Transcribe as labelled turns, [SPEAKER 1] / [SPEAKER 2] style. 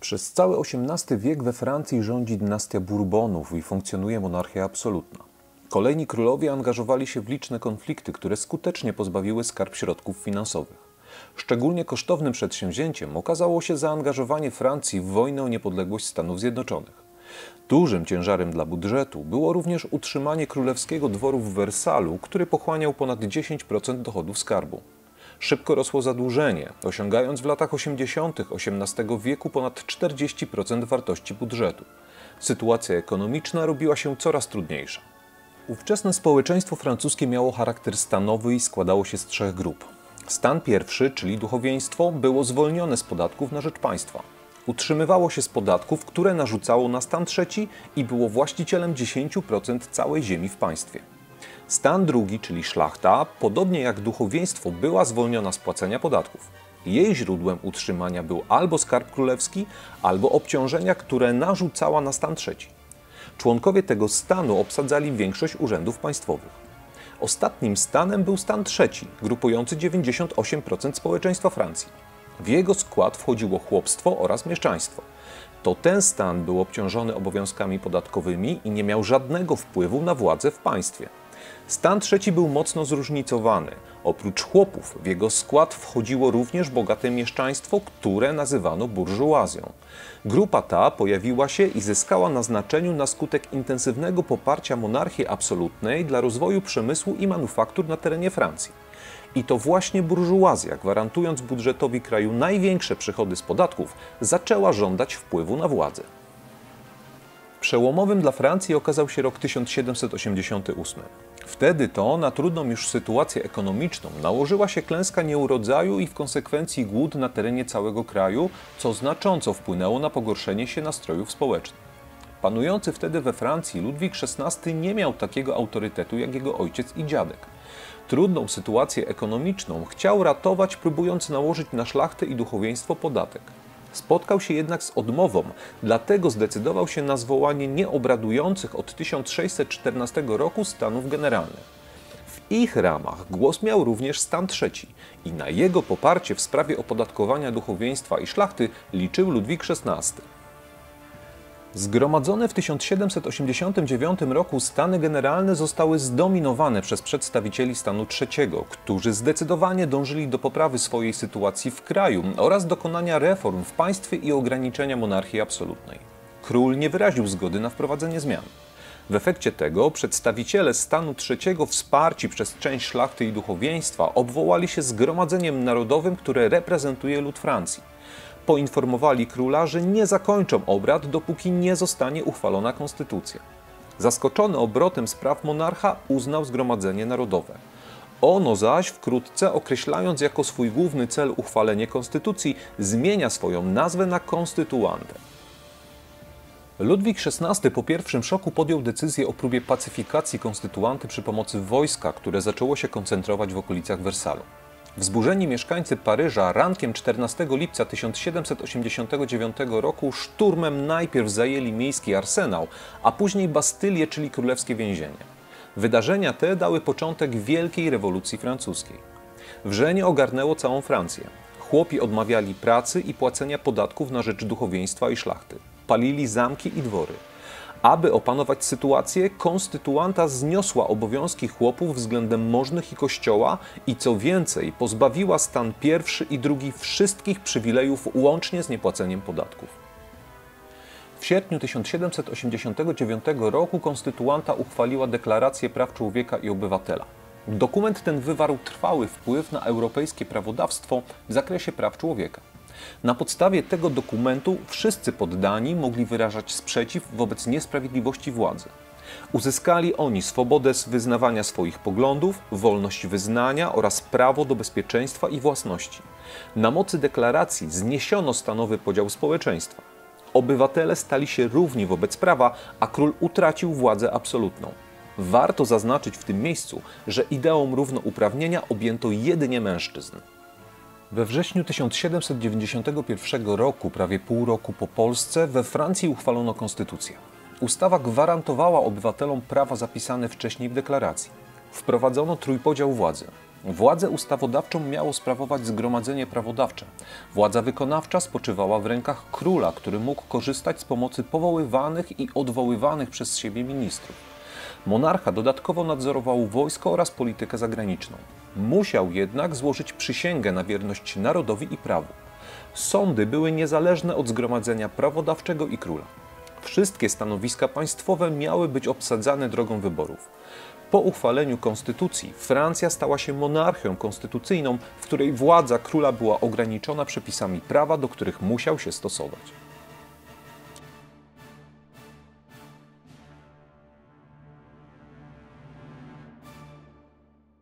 [SPEAKER 1] Przez cały XVIII wiek we Francji rządzi dynastia Bourbonów i funkcjonuje monarchia absolutna. Kolejni królowie angażowali się w liczne konflikty, które skutecznie pozbawiły skarb środków finansowych. Szczególnie kosztownym przedsięwzięciem okazało się zaangażowanie Francji w wojnę o niepodległość Stanów Zjednoczonych. Dużym ciężarem dla budżetu było również utrzymanie królewskiego dworu w Wersalu, który pochłaniał ponad 10% dochodów skarbu. Szybko rosło zadłużenie, osiągając w latach 80. XVIII wieku ponad 40% wartości budżetu. Sytuacja ekonomiczna robiła się coraz trudniejsza. Ówczesne społeczeństwo francuskie miało charakter stanowy i składało się z trzech grup. Stan pierwszy, czyli duchowieństwo, było zwolnione z podatków na rzecz państwa. Utrzymywało się z podatków, które narzucało na stan trzeci i było właścicielem 10% całej ziemi w państwie. Stan drugi, czyli szlachta, podobnie jak duchowieństwo, była zwolniona z płacenia podatków. Jej źródłem utrzymania był albo skarb królewski, albo obciążenia, które narzucała na stan trzeci. Członkowie tego stanu obsadzali większość urzędów państwowych. Ostatnim stanem był stan trzeci, grupujący 98% społeczeństwa Francji. W jego skład wchodziło chłopstwo oraz mieszczaństwo. To ten stan był obciążony obowiązkami podatkowymi i nie miał żadnego wpływu na władzę w państwie. Stan trzeci był mocno zróżnicowany. Oprócz chłopów w jego skład wchodziło również bogate mieszczaństwo, które nazywano burżuazją. Grupa ta pojawiła się i zyskała na znaczeniu na skutek intensywnego poparcia monarchii absolutnej dla rozwoju przemysłu i manufaktur na terenie Francji. I to właśnie burżuazja, gwarantując budżetowi kraju największe przychody z podatków, zaczęła żądać wpływu na władzę. Przełomowym dla Francji okazał się rok 1788. Wtedy to na trudną już sytuację ekonomiczną nałożyła się klęska nieurodzaju i w konsekwencji głód na terenie całego kraju, co znacząco wpłynęło na pogorszenie się nastrojów społecznych. Panujący wtedy we Francji Ludwik XVI nie miał takiego autorytetu jak jego ojciec i dziadek. Trudną sytuację ekonomiczną chciał ratować, próbując nałożyć na szlachtę i duchowieństwo podatek. Spotkał się jednak z odmową, dlatego zdecydował się na zwołanie nieobradujących od 1614 roku stanów generalnych. W ich ramach głos miał również stan trzeci i na jego poparcie w sprawie opodatkowania duchowieństwa i szlachty liczył Ludwik XVI. Zgromadzone w 1789 roku stany generalne zostały zdominowane przez przedstawicieli stanu trzeciego, którzy zdecydowanie dążyli do poprawy swojej sytuacji w kraju oraz dokonania reform w państwie i ograniczenia monarchii absolutnej. Król nie wyraził zgody na wprowadzenie zmian. W efekcie tego przedstawiciele stanu trzeciego, wsparci przez część szlachty i duchowieństwa, obwołali się Zgromadzeniem Narodowym, które reprezentuje lud Francji. Poinformowali króla, że nie zakończą obrad, dopóki nie zostanie uchwalona konstytucja. Zaskoczony obrotem spraw monarcha uznał Zgromadzenie Narodowe. Ono zaś wkrótce, określając jako swój główny cel uchwalenie konstytucji, zmienia swoją nazwę na konstytuantę. Ludwik XVI po pierwszym szoku podjął decyzję o próbie pacyfikacji konstytuanty przy pomocy wojska, które zaczęło się koncentrować w okolicach Wersalu. Wzburzeni mieszkańcy Paryża rankiem 14 lipca 1789 roku szturmem najpierw zajęli miejski arsenał, a później Bastylię, czyli królewskie więzienie. Wydarzenia te dały początek Wielkiej Rewolucji Francuskiej. Wrzenie ogarnęło całą Francję. Chłopi odmawiali pracy i płacenia podatków na rzecz duchowieństwa i szlachty. Palili zamki i dwory. Aby opanować sytuację, konstytuanta zniosła obowiązki chłopów względem możnych i kościoła i co więcej, pozbawiła stan pierwszy i drugi wszystkich przywilejów łącznie z niepłaceniem podatków. W sierpniu 1789 roku konstytuanta uchwaliła Deklarację Praw Człowieka i Obywatela. Dokument ten wywarł trwały wpływ na europejskie prawodawstwo w zakresie praw człowieka. Na podstawie tego dokumentu wszyscy poddani mogli wyrażać sprzeciw wobec niesprawiedliwości władzy. Uzyskali oni swobodę wyznawania swoich poglądów, wolność wyznania oraz prawo do bezpieczeństwa i własności. Na mocy deklaracji zniesiono stanowy podział społeczeństwa. Obywatele stali się równi wobec prawa, a król utracił władzę absolutną. Warto zaznaczyć w tym miejscu, że ideą równouprawnienia objęto jedynie mężczyzn. We wrześniu 1791 roku, prawie pół roku po Polsce, we Francji uchwalono konstytucję. Ustawa gwarantowała obywatelom prawa zapisane wcześniej w deklaracji. Wprowadzono trójpodział władzy. Władzę ustawodawczą miało sprawować Zgromadzenie Prawodawcze. Władza wykonawcza spoczywała w rękach króla, który mógł korzystać z pomocy powoływanych i odwoływanych przez siebie ministrów. Monarcha dodatkowo nadzorował wojsko oraz politykę zagraniczną. Musiał jednak złożyć przysięgę na wierność narodowi i prawu. Sądy były niezależne od Zgromadzenia Prawodawczego i króla. Wszystkie stanowiska państwowe miały być obsadzane drogą wyborów. Po uchwaleniu konstytucji Francja stała się monarchią konstytucyjną, w której władza króla była ograniczona przepisami prawa, do których musiał się stosować.